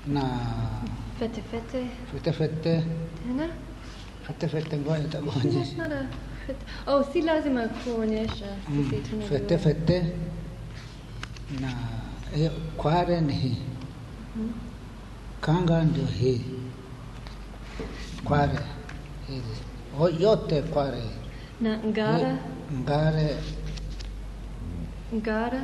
na Fete. fete Tena? fete ngoja takuonyesha. It's not a fete. Oh, si lazima kuonyesha. Sisi tunajua. Fete na kware ni hii. Kanga ndio hii. Kware hizi. Yote kware. Na ngara. Ngara.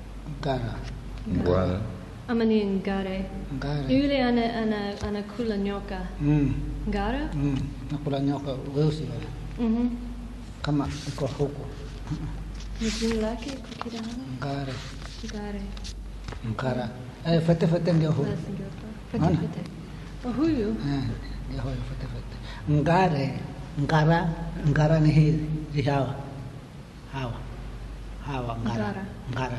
Ama ni ngare. Yule ana kula nyoka. Ngara? Nakula nyoka weusi wale. Kama iko huko. Ni jina lake kwa Kidahalo? Ngara. Fete ndio huyu. Fete. Huyu? Ndio huyu fete. Ngara ni hizi hawa ngara.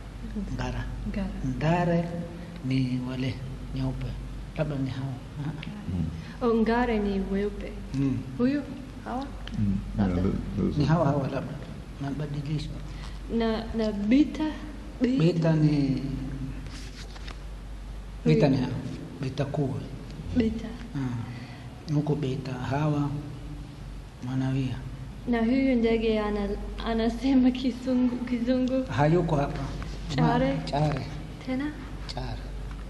Ngare ni wale nyeupe. Labda ni hawa. Ngare ni weupe. Huyu? Hawa? Ni hawa labda. Nabadilisha. Na bita? Bita ni hawa. Bita kuwe. Bita. Nuko bita hawa manawia. Na huyu ndege anasema kizungu. Hayuko hapa. Chare. Tena? Chare.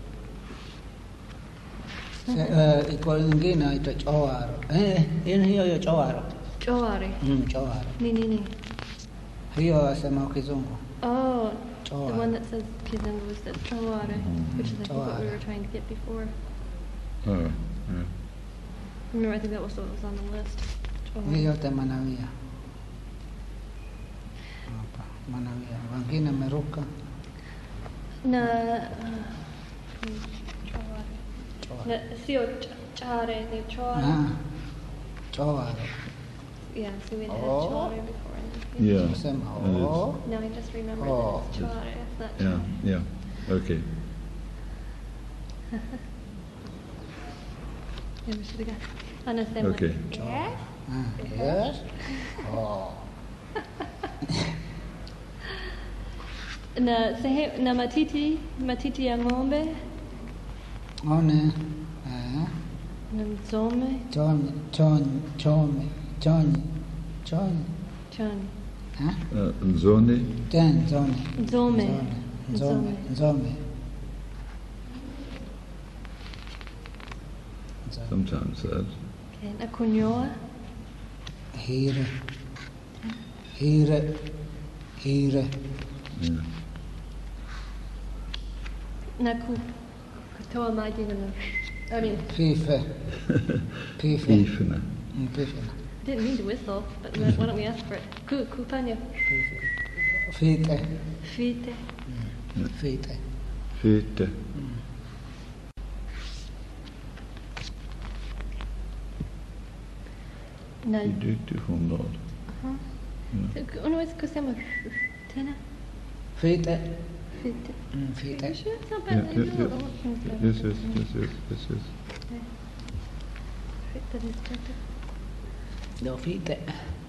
Iko ingine inaitwa chowaro. Hiyo chowaro. Choware. Chowaro. Nini? Hiyo asema kizungu. Oh, Choware. the one that says kizungu is the choware, which is I think what we were trying to get before. Yeah. Remember, I think that was what was on the list. Hiyo yote manawia. Manawia. Wengine meruka. Na sio chare, ni choware. Choware. Yeah, so we had choware before. Yeah. No, I just remembered that it's choware. It's not choware. Yeah. Okay. Yeah, we should have got. Anasema. Okay. Yes. Na matiti ya ng'ombe. One. Na mzome. Choni. Nzone. Nzome. Sometimes said. Okay, na kunyoa. Hire. Yeah. Na kutoa maji na Pife. Pifena. I didn't mean to whistle, but why don't we ask for it? Kupanya. Fite. Na Du från norr. unaweza kusema tena? Fite. Fite. It's not Yeah, bad. Yes. Fite is better. Då fite.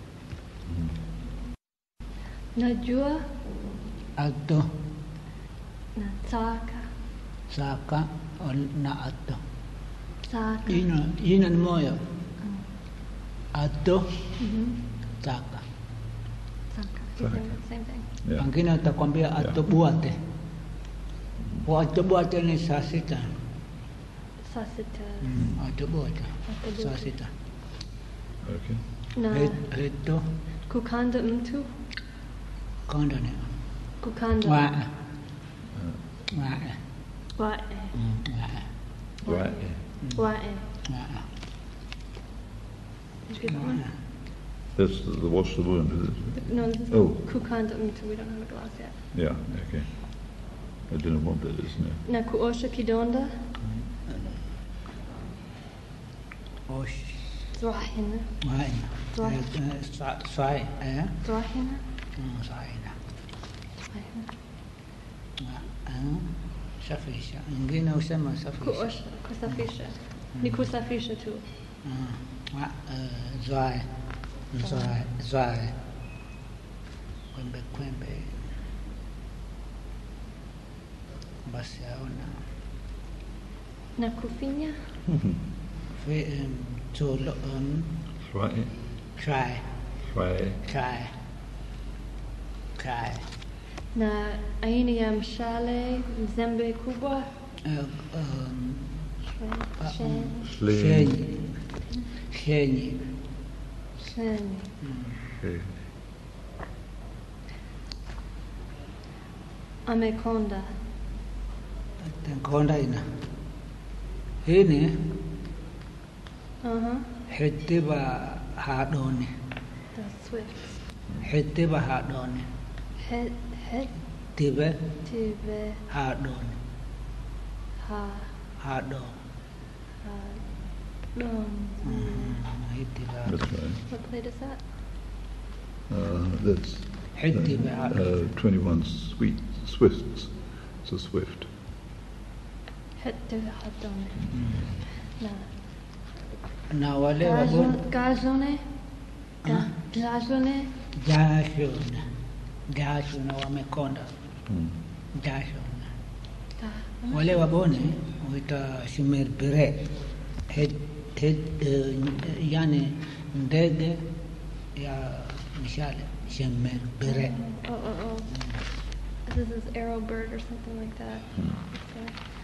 Najua. Atto. Na Saka. Na atto. Saka. Jina ni moja. Atto. Saka. Same thing. Yeah. Wengine atakwambia atobuate. Atobuate ni saa sita. Atobuate. Saa sita. Okay. Na Heto. kukanda mtu. Kanda ni. Kukanda. Wae. Did you get that one? That's the what's the wound, is it? No, this is kukanda mtu. We don't have a glass yet. Yeah, okay. I don't know what that is now. Na kuosha kidonda. Osh. Zwahina. Swai. Zwahina. Safisha. Ingine usema safisha. Kusafisha. Ni kusafisha tu. Zwai. Kwembe. Basi aona. Nakufinya? to Right. try, Right. try. Na aina ya mshale mzembe kubwa? Shenyi. Sheni. Okay. Amekonda. Tenkonda ina. Hini hitiba haadoni. The swifts. Hitiba haadoni. Het Tibe tibe haadoni. ha Haadon. dom. Hitiba. That's right. What plate is that? That's Hitiba haadoni. 21 swifts. It's a swift. Het tibe hadone. Na Na wale wabon. gazone? Gazone? Jashona. Jashona wamekonda. Jashona. Wale wabone wita shimer bire. Yani ndege ya mishale shimer bire. Oh. This is arrow bird or something like that. Okay.